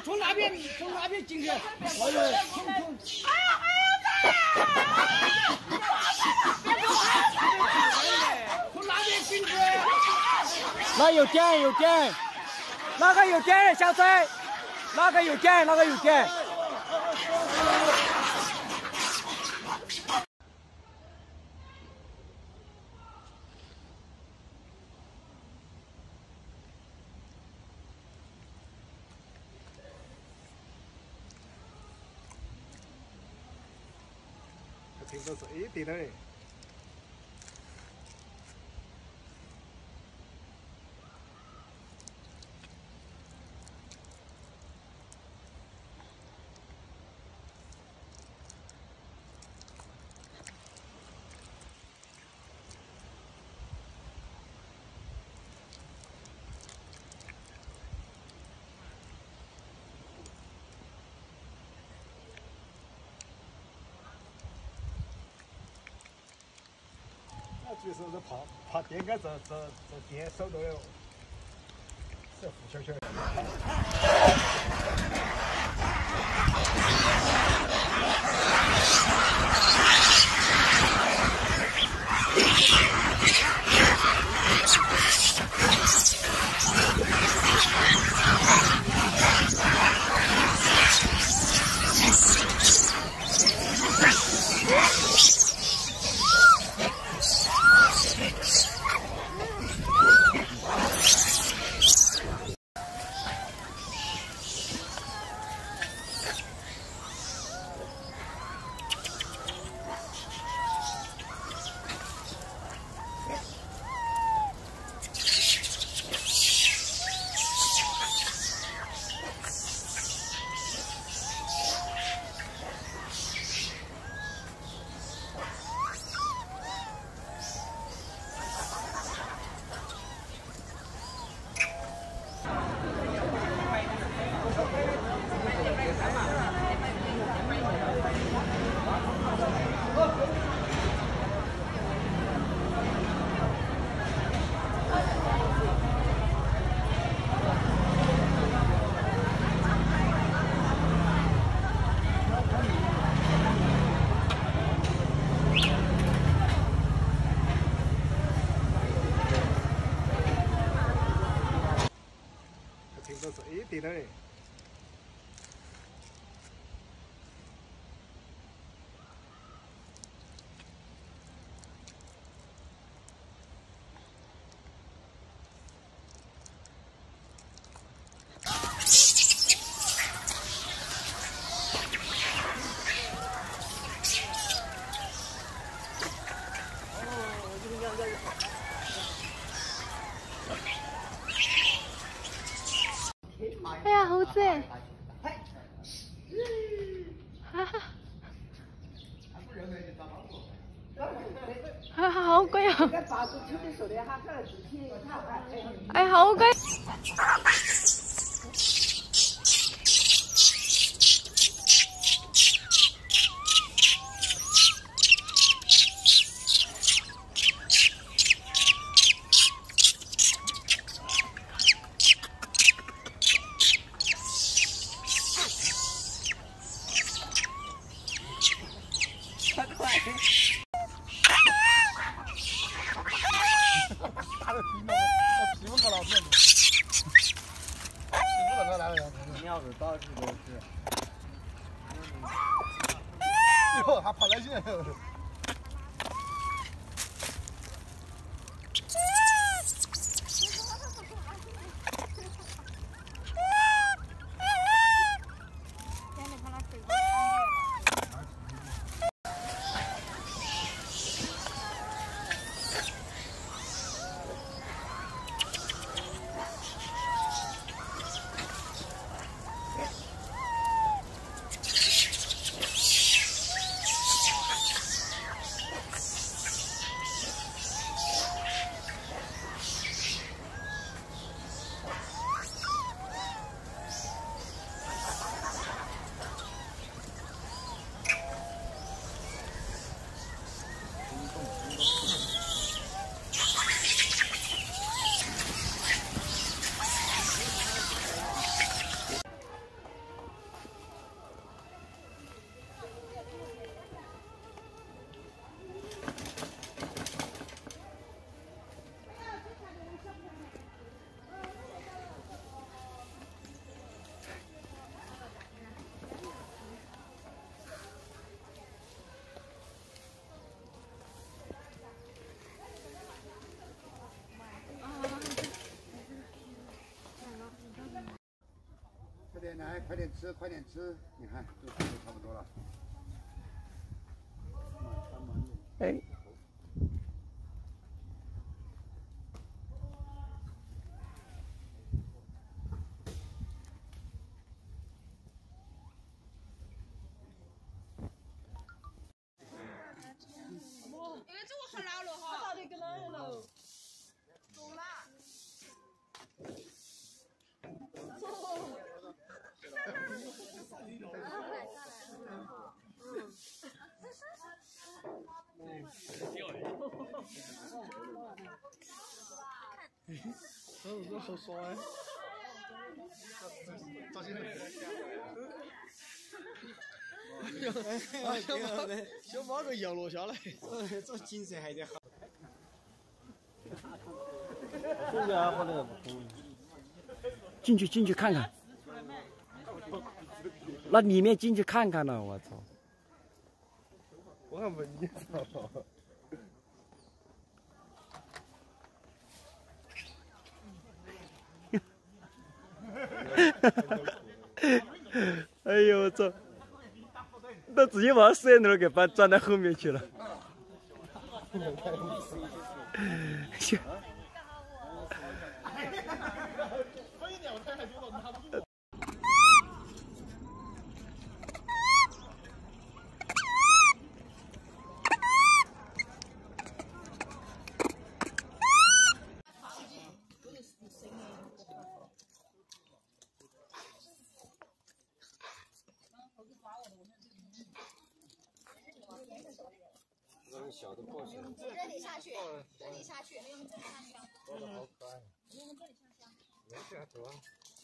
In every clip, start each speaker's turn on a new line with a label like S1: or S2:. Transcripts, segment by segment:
S1: 从那边进去，从那边进去。那有电，那个有电，小崔，那个有电。
S2: 听说是 A 的嘞。就是怕电杆这电手都有，是负圈圈。听说是 A 的嘞。
S3: 哎呀，猴子！哈哈，哈哈，好乖啊！哎，好乖。
S1: 太快！
S2: 打的皮毛，皮毛搞老片子。你不能来了，
S1: 鸟子到处都是。
S2: 哟，还跑来劲。 点来，快点吃，快点吃！你看，这吃的差不多了。
S1: 哎。
S4: 因为这个很老了哈。到底跟哪人了？走啦。
S2: 这好帅！赵先生，想把个摇落下来，这精神还得好。
S1: 进去看看。那里面进去看看呢，我操！
S2: 我还问你操！
S1: 哎呦我操！那直接把摄像头给搬站在后面去了。
S2: 小的过去，
S4: 这里下去，这里下去，用这里下香。
S2: 包的好可爱，
S4: 用这里下香。
S2: 没事还走啊。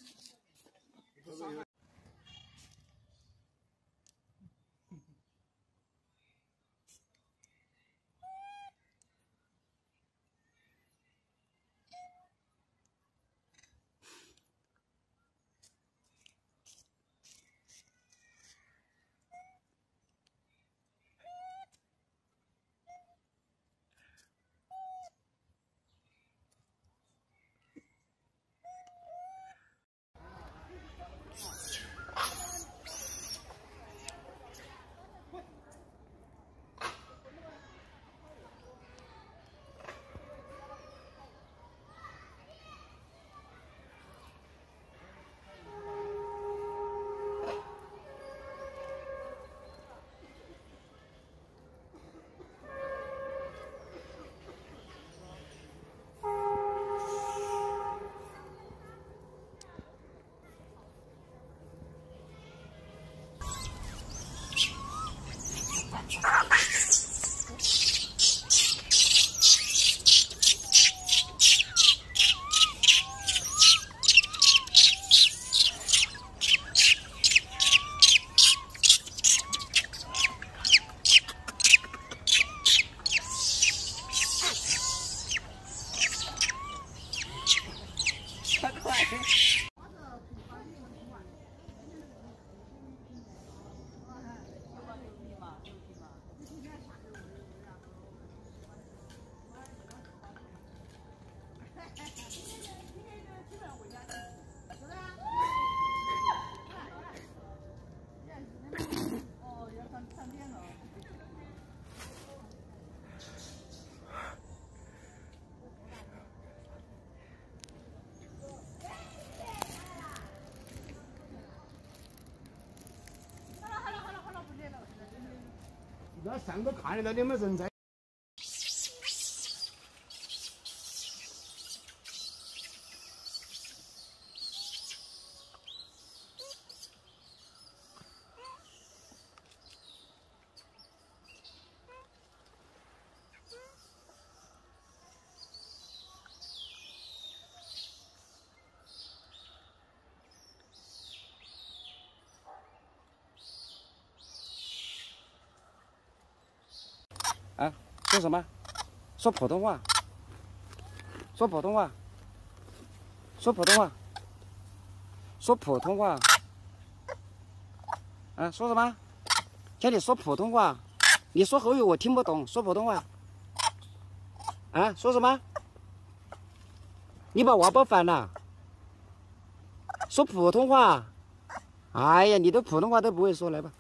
S2: 那上头看得到你们人在。
S1: 啊，说什么？说普通话。说普通话。说普通话。说普通话。啊，说什么？叫你说普通话。你说口语我听不懂，说普通话。啊，说什么？你把娃抱反了。说普通话。 哎呀，你的普通话都不会说，来吧。